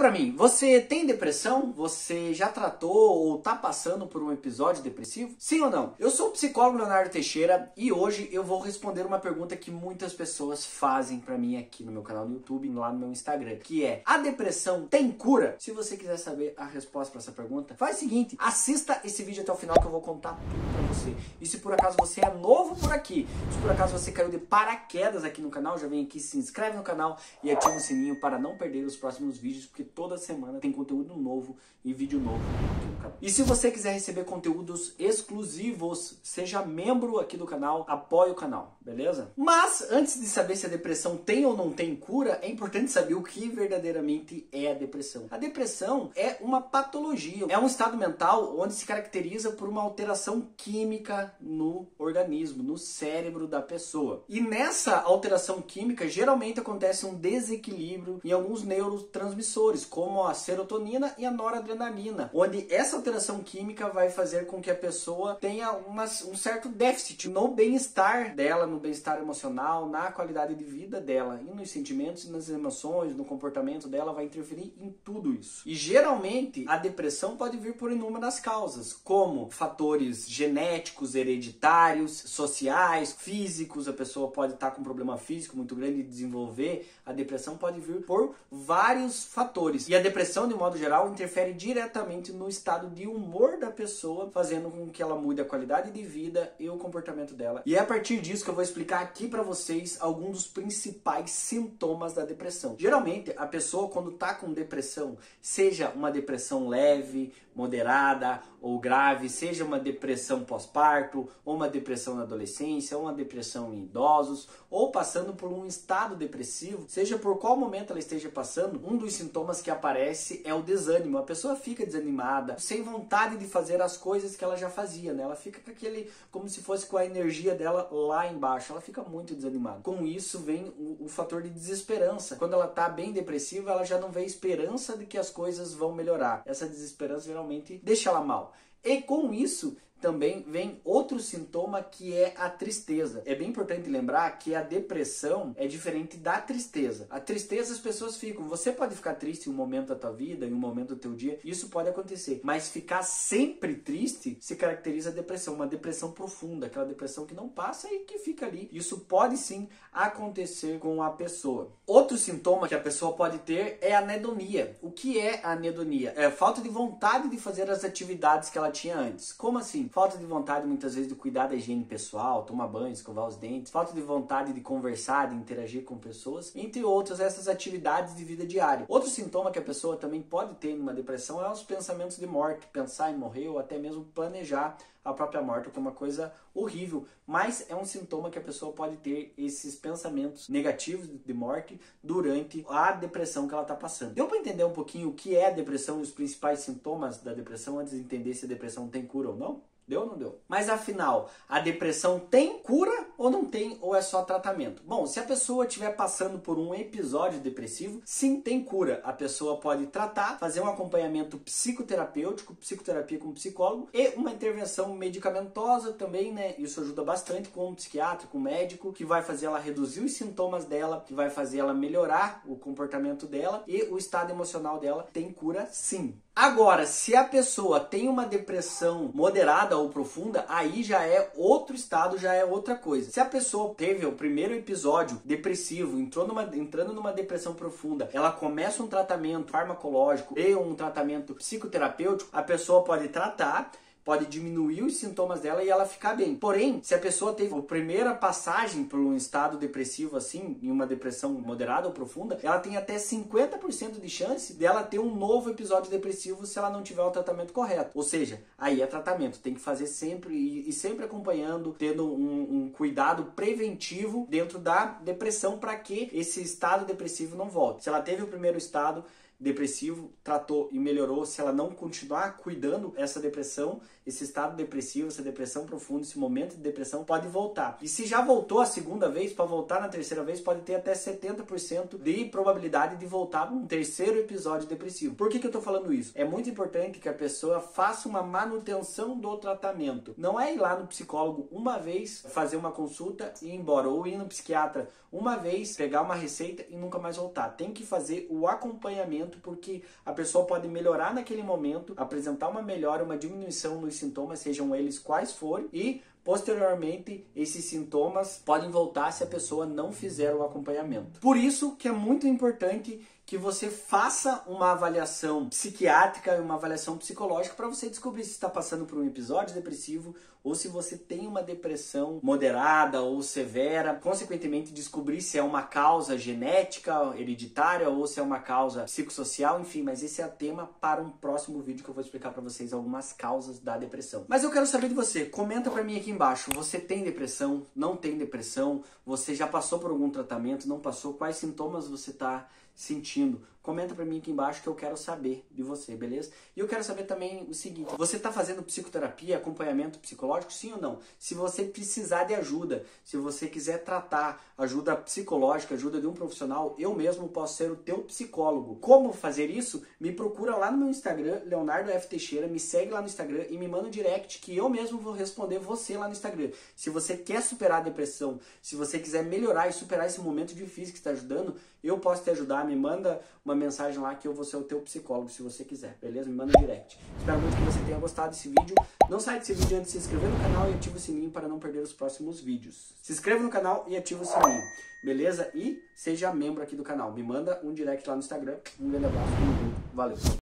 pra mim, você tem depressão? Você já tratou ou tá passando por um episódio depressivo? Sim ou não? Eu sou o psicólogo Leonardo Teixeira e hoje eu vou responder uma pergunta que muitas pessoas fazem pra mim aqui no meu canal no YouTube e lá no meu Instagram, que é: a depressão tem cura? Se você quiser saber a resposta pra essa pergunta, faz o seguinte, assista esse vídeo até o final que eu vou contar tudo pra você. E se por acaso você é novo por aqui, se por acaso você caiu de paraquedas aqui no canal, já vem aqui, se inscreve no canal e ativa o sininho para não perder os próximos vídeos, porque toda semana tem conteúdo novo e vídeo novo aqui no canal. E se você quiser receber conteúdos exclusivos, seja membro aqui do canal, apoie o canal, beleza? Mas antes de saber se a depressão tem ou não tem cura, é importante saber o que verdadeiramente é a depressão. A depressão é uma patologia, é um estado mental onde se caracteriza por uma alteração química no organismo, no cérebro da pessoa. E nessa alteração química, geralmente acontece um desequilíbrio em alguns neurotransmissores, como a serotonina e a noradrenalina, onde essa alteração química vai fazer com que a pessoa tenha um certo déficit no bem-estar dela, no bem-estar emocional, na qualidade de vida dela, e nos sentimentos, nas emoções, no comportamento dela, vai interferir em tudo isso. E geralmente a depressão pode vir por inúmeras causas, como fatores genéticos, hereditários, sociais, físicos. A pessoa pode estar com um problema físico muito grande e desenvolver. A depressão pode vir por vários fatores. E a depressão, de modo geral, interfere diretamente no estado de humor da pessoa, fazendo com que ela mude a qualidade de vida e o comportamento dela. E é a partir disso que eu vou explicar aqui para vocês alguns dos principais sintomas da depressão. Geralmente, a pessoa, quando está com depressão, seja uma depressão leve, moderada ou grave, seja uma depressão pós-parto, ou uma depressão na adolescência, ou uma depressão em idosos, ou passando por um estado depressivo, seja por qual momento ela esteja passando, um dos sintomas que aparece é o desânimo. A pessoa fica desanimada, sem vontade de fazer as coisas que ela já fazia, né? Ela fica com aquele, como se fosse com a energia dela lá embaixo, ela fica muito desanimada. Com isso vem o fator de desesperança. Quando ela tá bem depressiva, ela já não vê esperança de que as coisas vão melhorar. Essa desesperança geralmente deixa ela mal. E com isso também vem outro sintoma, que é a tristeza. É bem importante lembrar que a depressão é diferente da tristeza. A tristeza as pessoas ficam. Você pode ficar triste em um momento da tua vida, em um momento do teu dia. Isso pode acontecer. Mas ficar sempre triste se caracteriza a depressão. Uma depressão profunda. Aquela depressão que não passa e que fica ali. Isso pode sim acontecer com a pessoa. Outro sintoma que a pessoa pode ter é a anedonia. O que é a anedonia? É a falta de vontade de fazer as atividades que ela tinha antes. Como assim? Falta de vontade muitas vezes de cuidar da higiene pessoal, tomar banho, escovar os dentes, falta de vontade de conversar, de interagir com pessoas, entre outras essas atividades de vida diária. Outro sintoma que a pessoa também pode ter numa depressão é os pensamentos de morte, pensar em morrer ou até mesmo planejar a própria morte, que é uma coisa horrível, mas é um sintoma que a pessoa pode ter esses pensamentos negativos de morte durante a depressão que ela está passando. Deu para entender um pouquinho o que é a depressão e os principais sintomas da depressão antes de entender se a depressão tem cura ou não? Deu ou não deu? Mas afinal, a depressão tem cura ou não tem, ou é só tratamento? Bom, se a pessoa estiver passando por um episódio depressivo, sim, tem cura. A pessoa pode tratar, fazer um acompanhamento psicoterapêutico, psicoterapia com psicólogo e uma intervenção medicamentosa também, né? Isso ajuda bastante com um psiquiatra, com um médico, que vai fazer ela reduzir os sintomas dela, que vai fazer ela melhorar o comportamento dela e o estado emocional dela. Tem cura, sim. Agora, se a pessoa tem uma depressão moderada ou profunda, aí já é outro estado, já é outra coisa. Se a pessoa teve o primeiro episódio depressivo, entrando numa depressão profunda, ela começa um tratamento farmacológico e um tratamento psicoterapêutico, a pessoa pode tratar, pode diminuir os sintomas dela e ela ficar bem. Porém, se a pessoa teve a primeira passagem por um estado depressivo assim, em uma depressão moderada ou profunda, ela tem até 50% de chance dela ter um novo episódio depressivo se ela não tiver o tratamento correto. Ou seja, aí é tratamento. Tem que fazer sempre e sempre acompanhando, tendo um cuidado preventivo dentro da depressão para que esse estado depressivo não volte. Se ela teve o primeiro estado depressivo, tratou e melhorou, se ela não continuar cuidando essa depressão, esse estado depressivo, essa depressão profunda, esse momento de depressão pode voltar. E se já voltou a segunda vez, para voltar na terceira vez, pode ter até 70% de probabilidade de voltar para um terceiro episódio depressivo. Por que eu estou falando isso? É muito importante que a pessoa faça uma manutenção do tratamento. Não é ir lá no psicólogo uma vez, fazer uma consulta e ir embora, ou ir no psiquiatra uma vez, pegar uma receita e nunca mais voltar. Tem que fazer o acompanhamento acompanhamento, porque a pessoa pode melhorar naquele momento, apresentar uma melhora, uma diminuição nos sintomas, sejam eles quais forem, e posteriormente esses sintomas podem voltar se a pessoa não fizer o acompanhamento. Por isso que é muito importante que você faça uma avaliação psiquiátrica e uma avaliação psicológica para você descobrir se está passando por um episódio depressivo ou se você tem uma depressão moderada ou severa. Consequentemente, descobrir se é uma causa genética, hereditária ou se é uma causa psicossocial, enfim, mas esse é o tema para um próximo vídeo que eu vou explicar para vocês algumas causas da depressão. Mas eu quero saber de você, comenta para mim aqui embaixo, você tem depressão, não tem depressão, você já passou por algum tratamento, não passou, quais sintomas você está sentindo? Comenta pra mim aqui embaixo que eu quero saber de você, beleza? E eu quero saber também o seguinte, você tá fazendo psicoterapia, acompanhamento psicológico, sim ou não? Se você precisar de ajuda, se você quiser tratar, ajuda psicológica, ajuda de um profissional, eu mesmo posso ser o teu psicólogo. Como fazer isso? Me procura lá no meu Instagram, Leonardo F. Teixeira, me segue lá no Instagram e me manda um direct que eu mesmo vou responder você lá no Instagram. Se você quer superar a depressão, se você quiser melhorar e superar esse momento difícil que está ajudando, eu posso te ajudar, me manda uma mensagem lá que eu vou ser o teu psicólogo, se você quiser, beleza? Me manda um direct. Espero muito que você tenha gostado desse vídeo. Não sai desse vídeo antes de se inscrever no canal e ativa o sininho para não perder os próximos vídeos. Se inscreva no canal e ativa o sininho, beleza? E seja membro aqui do canal. Me manda um direct lá no Instagram. Um grande abraço, valeu!